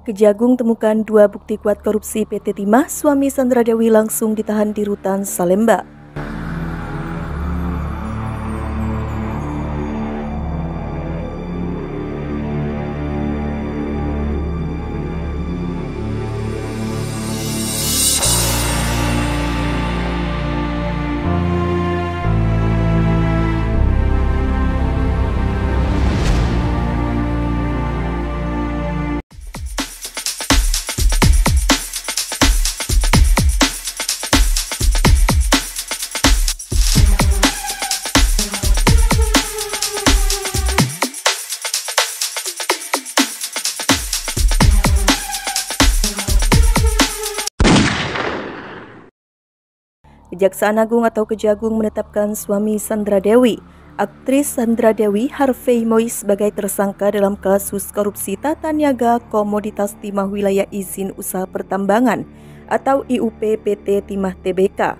Kejagung temukan 2 bukti kuat korupsi PT Timah, suami Sandra Dewi langsung ditahan di Rutan Salemba. Kejaksaan Agung atau Kejagung menetapkan suami Sandra Dewi, aktris Sandra Dewi Harvey Mois sebagai tersangka dalam kasus korupsi tata niaga komoditas timah wilayah izin usaha pertambangan atau IUP PT Timah Tbk.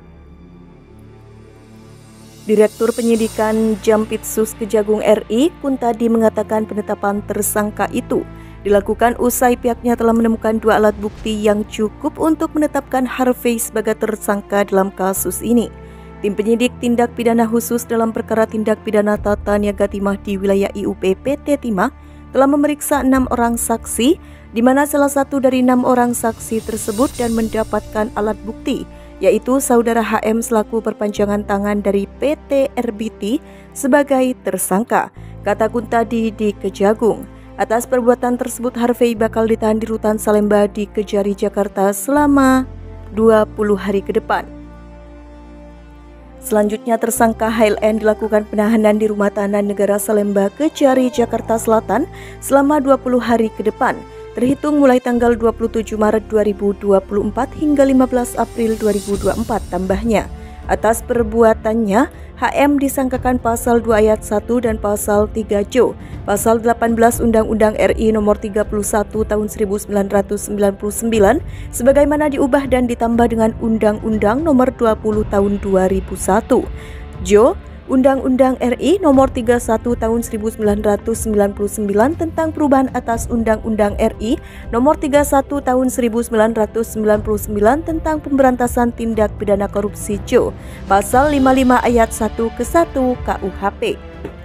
Direktur Penyidikan Jampitsus Kejagung RI, Kuntadi mengatakan penetapan tersangka itu dilakukan usai pihaknya telah menemukan 2 alat bukti yang cukup untuk menetapkan Harvey sebagai tersangka dalam kasus ini. Tim penyidik tindak pidana khusus dalam perkara tindak pidana tata niaga timah di wilayah IUP PT Timah telah memeriksa 6 orang saksi, di mana salah satu dari 6 orang saksi tersebut dan mendapatkan alat bukti, yaitu saudara HM selaku perpanjangan tangan dari PT RBT sebagai tersangka, kata Kuntadi di Kejagung. Atas perbuatan tersebut, Harvey bakal ditahan di Rutan Salemba di Kejari, Jakarta selama 20 hari ke depan. Selanjutnya, tersangka HLN dilakukan penahanan di Rumah Tahanan Negara Salemba, Kejari, Jakarta Selatan selama 20 hari ke depan, terhitung mulai tanggal 27 Maret 2024 hingga 15 April 2024 tambahnya. Atas perbuatannya, HM disangkakan pasal 2 ayat 1 dan pasal 3 Jo, pasal 18 Undang-Undang RI nomor 31 tahun 1999 sebagaimana diubah dan ditambah dengan Undang-Undang nomor 20 tahun 2001. Jo, Undang-Undang RI nomor 31 tahun 1999 tentang perubahan atas Undang-Undang RI nomor 31 tahun 1999 tentang pemberantasan tindak pidana korupsi Jo, pasal 55 ayat 1 ke 1 KUHP.